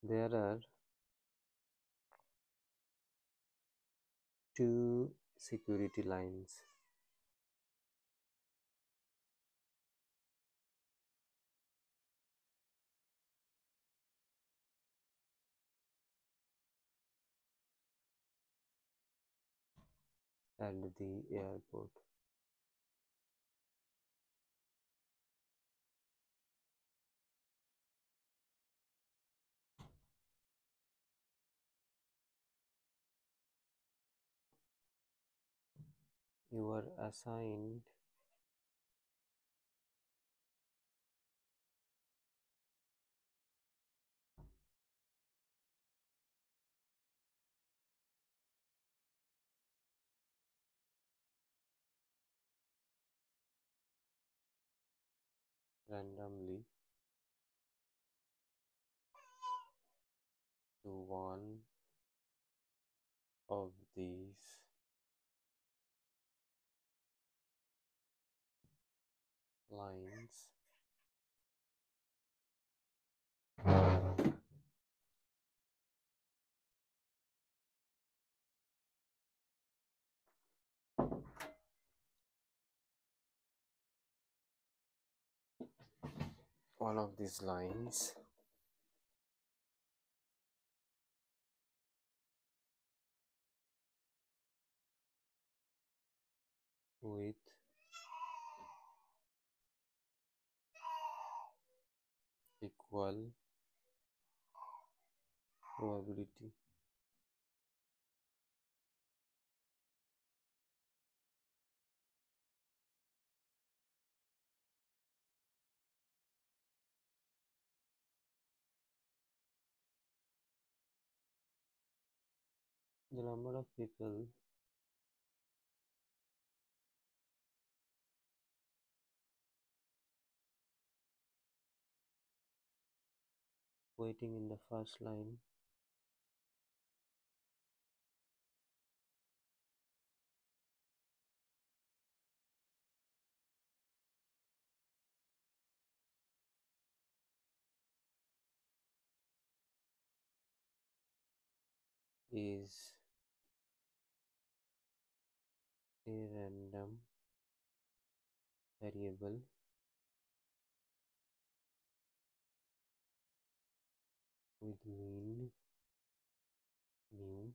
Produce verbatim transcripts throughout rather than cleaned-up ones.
There are two security lines. At the airport. You are assigned randomly to one of these lines. One of these lines with equal probability. The number of people waiting in the first line is a random variable with mean mu,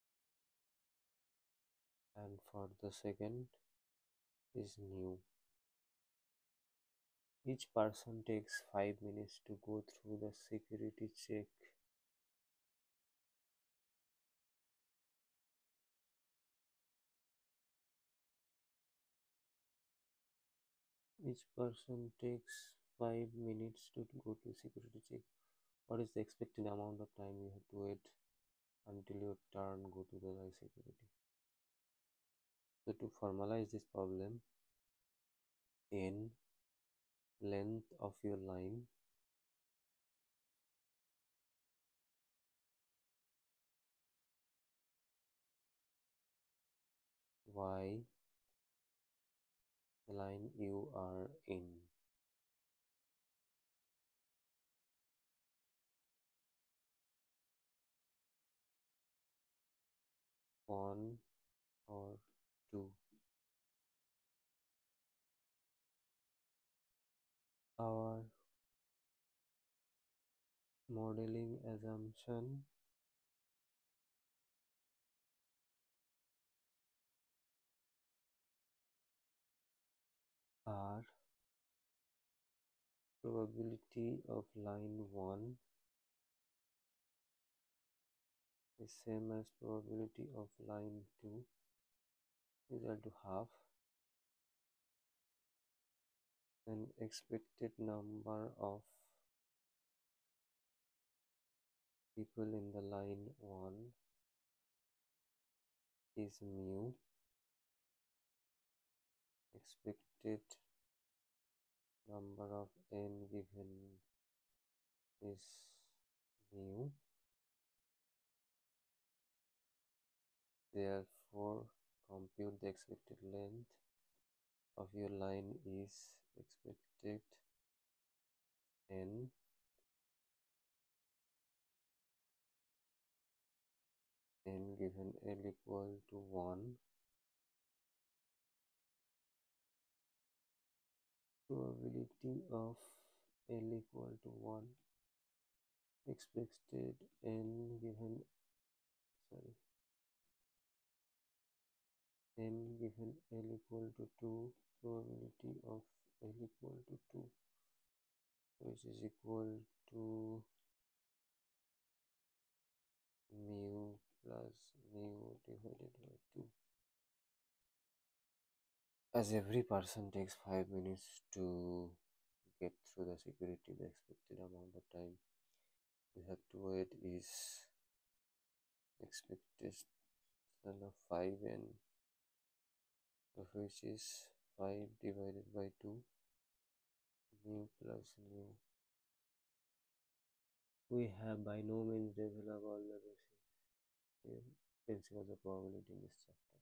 and for the second is new. Each person takes five minutes to go through the security check. Each person takes five minutes to go to security check. What is the expected amount of time you have to wait until your turn go to the security? So to formalize this problem, n length of your line y the line you are in. One or two. Our modeling assumption are probability of line one is same as probability of line two is equal to half, and expected number of people in the line one is mu, expected number of n given is mu, therefore compute the expected length of your line is expected n given L equal to one, probability of L equal to one expected n given sorry n given L equal to two, probability of L equal to two, which is equal to mu plus mu divided by two. As every person takes five minutes to get through the security, the expected amount of time we have to wait is expectation of five n, which is five divided by two, mu plus mu. We have by no means developed all the basic principles of probability in this chapter.